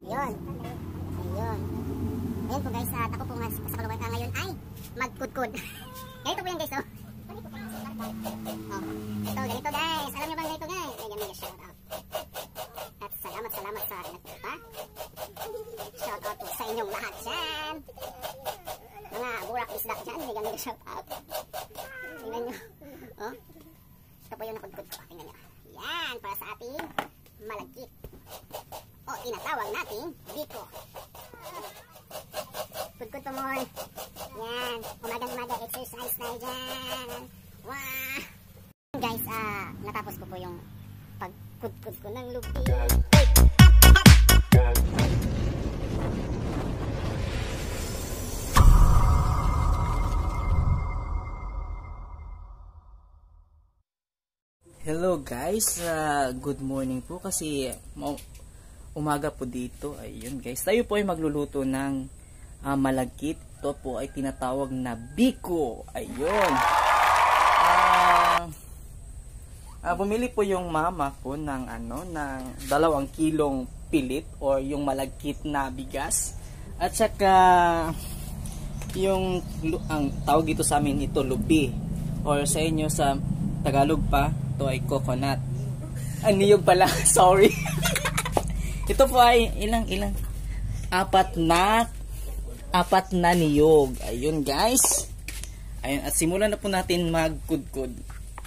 Yun. Ayun. Ayun po guys, at ako po nga sa kalungay ngayon ay magkudkod. Ganito po yan guys, oh. Ito, ganito guys. Alam nyo bang ganito guys? Mega shout out. At salamat sa nagpunta. Shout out po sa inyong lahat dyan. Mga burak isda dyan, mega shout out. Tingnan nyo. Oh. Ito po yung nakudkod ko. Tingnan nyo. Yan, para sa ating malagkit. O tinatawag natin biko. Kudkod po mo. Yan, umaga exercise tayo dyan. Wow! Guys, natapos ko po yung pagkudkod ko ng lupi. Hello guys, good morning po kasi umaga po dito. Ayun guys, tayo po ay magluluto ng malagkit. Ito po ay tinatawag na biko. Ayun. Bumili po yung mama ko ng ng 2 kilong pilit or yung malagkit na bigas. At saka yung ang tawag dito sa amin ito lupi or sa inyo sa Tagalog pa ito ay coconut. Niyog pala, sorry. Ito po ay ilang apat na niyog. Ayun guys. Ayun, at simulan na po natin magkudkod.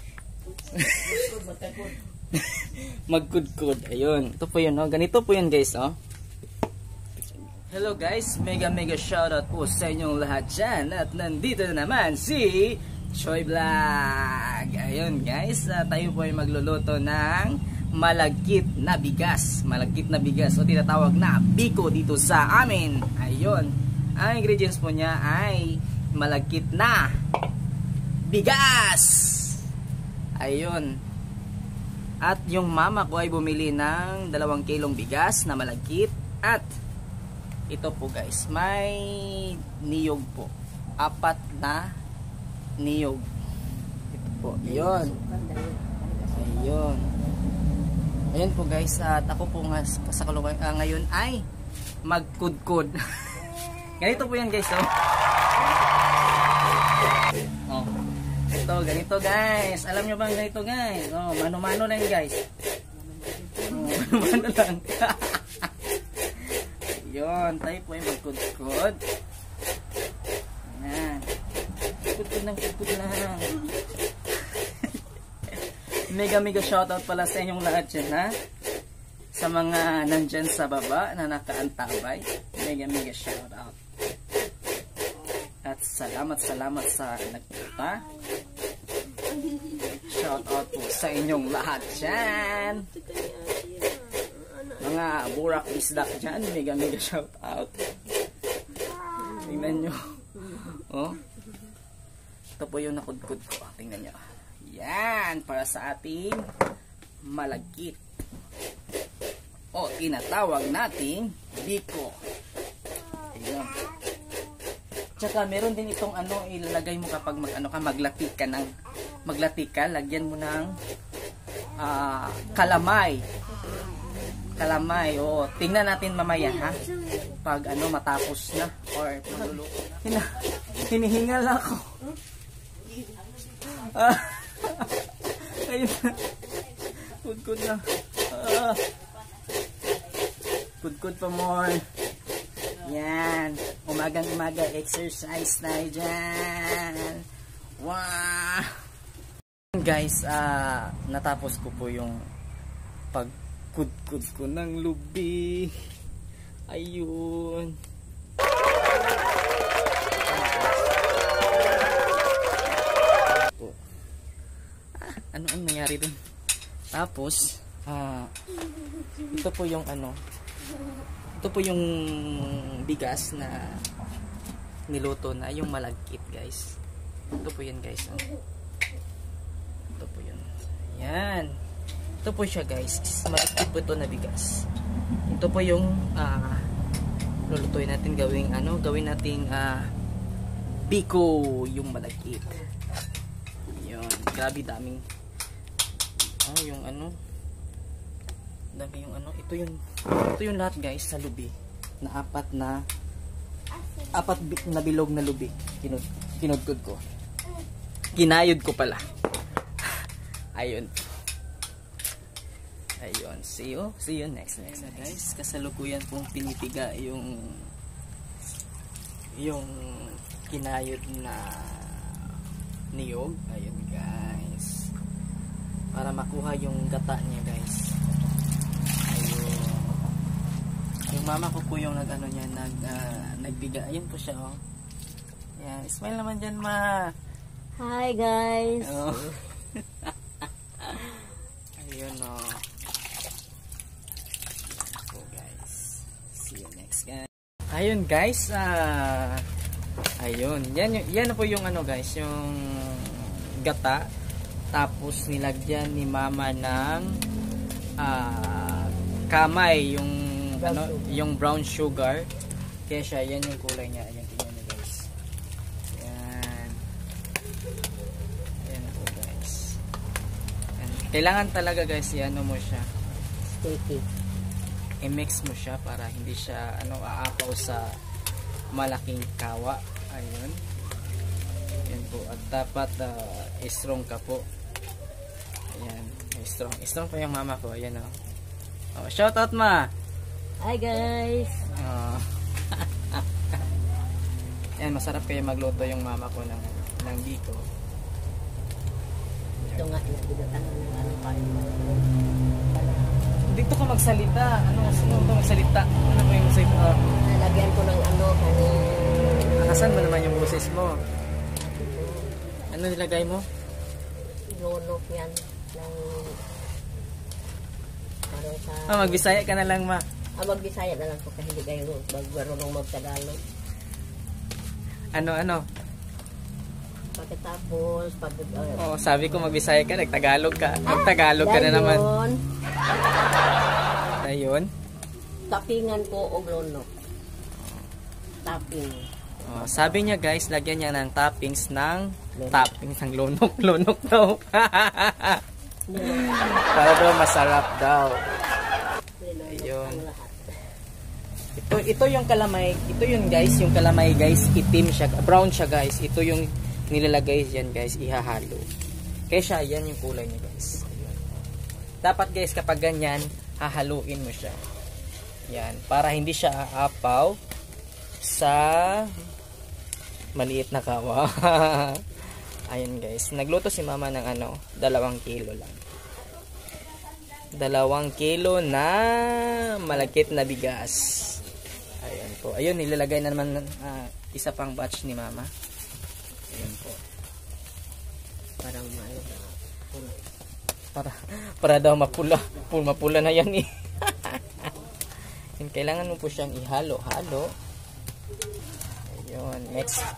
Magkudkod. Ayun. Ito po yun, oh. Ganito po yun guys, oh. Hello guys, mega shoutout po sa inyong lahat dyan. At nandito na naman si Choy Vlog. Ayun guys, tayo po ay magluluto ng malagkit na bigas. Malagkit na bigas o tinatawag na biko dito sa amin. Ayun. Ang ingredients po niya ay malagkit na bigas. Ayun. At yung mama ko ay bumili ng 2 kilong bigas na malagkit. At ito po guys, may niyog po. 4 na niyog. Ito po. Ayun. Ayun. Ayun po guys, at ako po nga sa kalungay ngayon ay magkudkod. Ganito po yan guys, oh. Oh. Ito, ganito guys. Alam nyo bang ganito guys? Oh, mano-mano lang guys. Oh, mano-mano lang. Ayun, tayo po ay magkudkod. Ayan. Kudkod lang. Mega shoutout pala sa inyong lahat dyan, ha? Sa mga nandyan sa baba na nakaantabay. Mega shoutout. At salamat sa nagpunta. Shoutout po sa inyong lahat dyan. Mga burak isda dyan. Mega shoutout. Tingnan nyo. Oh. Ito po yung nakudkod ko. Tingnan nyo. Yan, para sa ating malagkit o tinatawag nating biko. Ayun. Tsaka meron din itong ilalagay mo kapag maglati ka, lagyan mo ng kalamay. O tingnan natin mamaya, ha, pag matapos na or pagluluto. Hinihingal ako. Ayun na. Kudkod na. Kudkod pa more. Yan. Umaga exercise tayo dyan. Wow. Guys, natapos ko po yung pagkudkod ko ng lubi. Ayun. Ano ang nangyari dun? Tapos ito po yung ito po yung bigas na niluto na, yung malagkit guys. Ito po yan guys, oh. Ito po yun. Yan. Ito po siya guys, malagkit po ito na bigas. Ito po yung lulutuin natin, gawin nating biko, yung malagkit. Yun, grabe daming yung dami yung ito yung Ito yung lahat guys sa lubi. Na apat na bilog na lubi. Kinudkod ko. Ginayod ko pala. Ayun. Ayun. See you next guys. Kasalukuyan pong pinipiga yung kinayod na niyog. Ayun guys. Para makuha yung gata niya guys. Ayun. Yung mama ko po yung nagbiga. Ayun po siya oh. Yan. Smile naman dyan ma. Hi guys. Oh. Ayun oh. So guys. See you next guys. Ayun guys. Ayun. Yan po yung ano guys. Yung gata. Tapos nilagyan ni mama ng kamay. Yung brown sugar. Kaya siya. Yan yung kulay niya. Ayan. Tingnan niyo guys. Yan. Ayan po guys. Yan. Kailangan talaga guys. Ano mo siya. Sticky. I-mix mo siya para hindi siya aapaw sa malaking kawa. Ayun. Yan po. At dapat strong ka po. Ayan. Strong pa yung mama ko. Ayan o. Oh, shout out ma. Hi guys. Ayan. Masarap kayo magluto yung mama ko ng dito. Ito nga. Ano kain mo? Dito ka magsalita. Ano magsalita? Ano mo yung sayo? Nalagyan ko ng Nakasan mo naman yung boses mo? Ano nilagay mo? Lonok yan. Parang sa... Magbisaya ka na lang ma. Magbisaya na lang po kasi hindi kayo marunong magtagalog. Ano? Pagkatapos, Sabi ko magbisaya ka, nagtagalog ka. Nagtagalog ka na naman. Ayun. Tapingan ko o lonok. Tapping. Sabi niya guys, lagyan niya ng toppings ng lonok daw. Para daw masarap daw. Ayun. Ito yung kalamay. Ito yun guys, yung kalamay guys, itim siya, brown siya guys. Ito yung nilalagay diyan guys, ihahalo. Kaya siya, yan yung kulay niya guys. Ayun. Dapat guys, kapag ganyan, hahaluin mo siya. Yan, para hindi siya aapaw sa maliit na kawa. Ayun guys, nagluto si mama ng 2 kilo lang. 2 kilo na malagkit na bigas. Ayun po. Ayun, nilalagay na naman isa pang batch ni mama. Ayun po. Parang para daw mapula na yan eh. Yun, kailangan mo po siyang ihalo-halo. Ayun,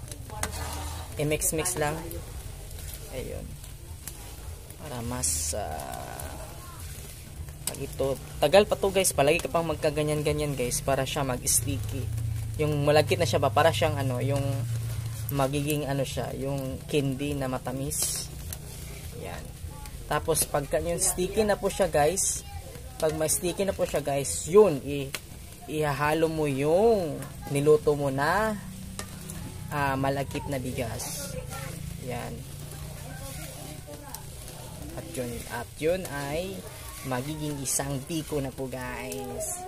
i-mix lang. Ayun. Para mas ito, tagal pa to guys, palagi ka pang magkaganyan-ganyan guys para siya mag-sticky. Yung malagkit na siya ba, para siyang yung magiging siya, yung candy na matamis. Yan. Tapos pagka yung sticky na po siya guys, pag may sticky na po siya guys, yun, ihahalo mo yung niluto mo na malagkit na bigas. Yan. At yun ay magiging isang biko na po guys.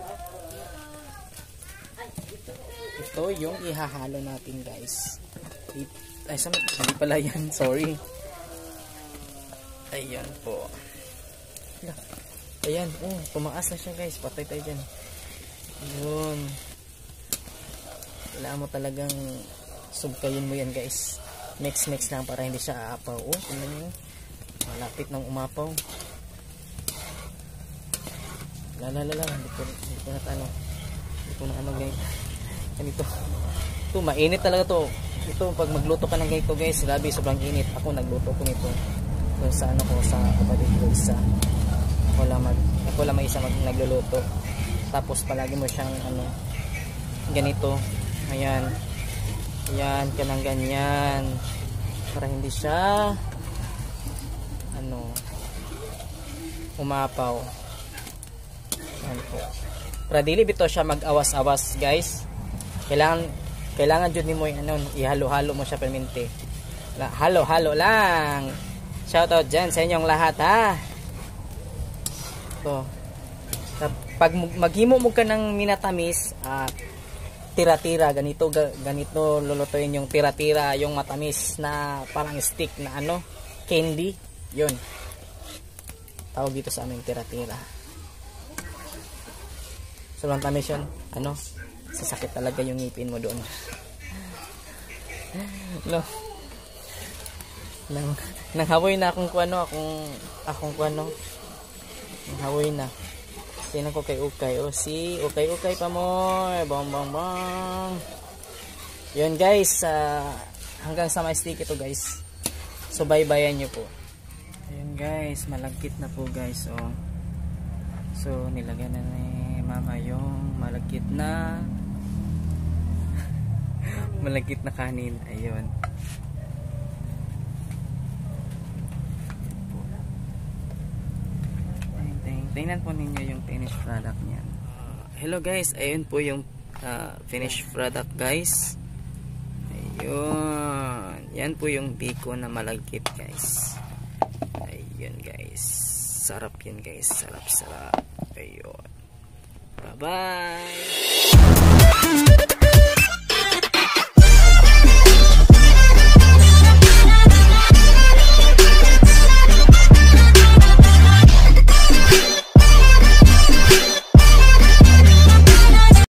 Ito yung ihahalo natin guys. Hindi pala yan, sorry. Ayan po. Ayan, tumaas na siya guys. Patay tayo dyan. Yun. Kailangan mo talagang sugkayin mo yan guys. Mix lang para hindi siya aapaw. Tingnan nyo. Malapit ng umapaw. Hindi ko na guys. Ganito. Ito, mainit talaga to. Ito, pag magluto ka ng ganito guys, grabe, sobrang init. Ako nagluto ko nito. Sa sa kapatid ko isa. Ako lang may isa nagluluto. Tapos palagi mo siyang ganito. Ayan. Ayan, kanang ganyan. Para hindi siya umapaw. Ayan po. Para dili bitaw siya mag-awas-awas, guys. Kailangan jud nimo ano, ihalo-halo mo siya permente. Halo-halo lang. Shoutout dyan sa inyong lahat, ha. So, pag maghimo mo ka ng minatamis, tira-tira, ganito lulutuin yung tira-tira, yung matamis na parang stick na ano, candy, yun. Tawag dito sa aming tira-tira. So, lang tamis yun, ano, sasakit talaga yung ngipin mo doon. No. Nanghawoy na akong kuano, nanghawoy na. Tingnan ko kay Ukay. O si Ukay pa mo. Bang. Yun guys, hanggang sa may stick ito guys. So bye-bye nyo po. Ayun guys, malagkit na po guys. Oh. So nilagyan na ni mama yung malagkit na malagkit na kanin. Ayun. Tingnan po ninyo yung finished product niyan. Hello guys, ayun po yung finished product guys. Ayun. Yan po yung biko na malagkit guys. Ayun guys. Sarap yan guys. Sarap. Ayun. Bye bye.